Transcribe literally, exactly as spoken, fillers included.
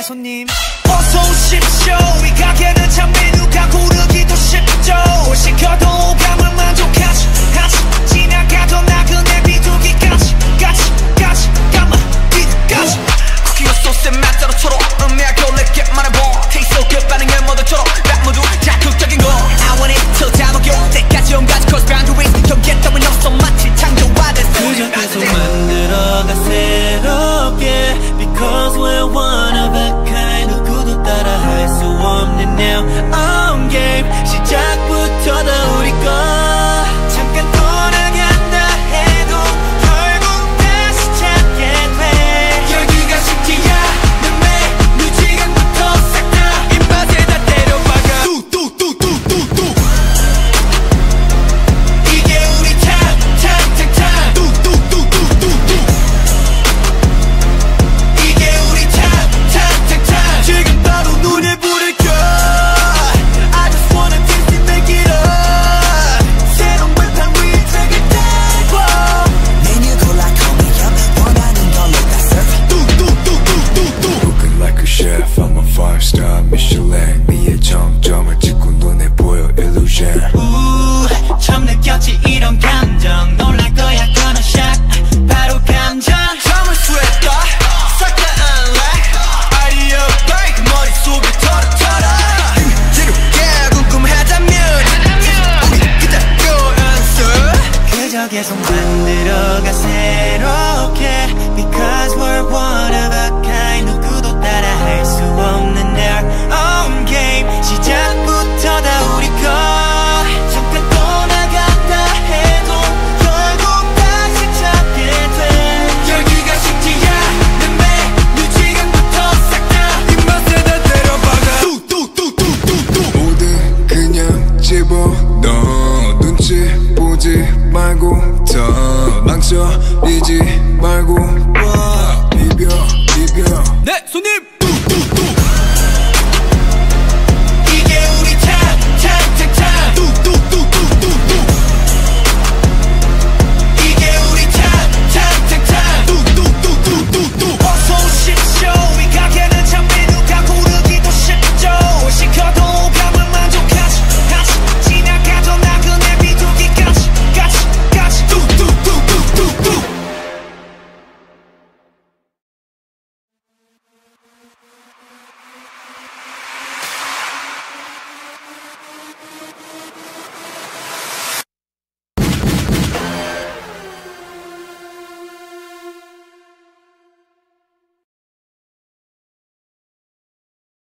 손님 어서 오십시오. 이 가게는 참 메뉴가 고르기도 쉽죠. 뭘 시켜도 오감을 만족하지 하지 지나가도 나그네 비둘기까지 까지 까지 까만 비둘까지 쿠키와 소스의 맛대로 초록 음미하고 내게 말해봐 Taste so good 반응을 모두처럼 락 모두 자극적인 거 I want it till 다 녹여 때까지 온가지 cross boundaries 경계 따윈 없어 마치 창조화된 그저 계속 만들어가 새롭게 Because we're one of a kind 누구도 따라할 수 없는 now on game 시작부터 다 우리 거 잠깐 떠나간다 해도 결국 다시 찾게 돼 열기가 식기야 내 메뉴 지금부터 싹 다 입맛에 다 때려박아 뚜뚜뚜뚜뚜뚜 이게 우리 time time time time 뚜뚜뚜뚜뚜뚜 이게 우리 time time time time 지금 바로 눈에 불을 켜 I just wanna taste it make it up 새로운 발판 위에 track it down 메뉴 골라 call me up 원하는 걸로 다 serve 뚜뚜뚜뚜뚜뚜 Cooking like a chef, I'm a five star Michelin 미의 정점을 찍고 눈에 보여 illusion 우 처음 느꼈지 이런 감정 놀랄 거야 gonna shock 바로 감정 처음을 스웨터 싹 다 unlock 아이디어 break 머릿속에 털어털어 지루게 궁금하다면 우리 그대로 answer 그저 계속 만들어가 새롭게 Because we're one of a kind 누구도 따라할 수 없는 their own game 시작부터 다 우리 거 잠깐 떠나간다 해도 결국 다시 찾게 돼 열기가 식지야 내 메뉴 지금부터 싹 다 입맛에 다 때려박아 뚜뚜뚜뚜뚜뚜 모든 그냥 집어넣어 눈치 보지 말고 더 망설이지 말고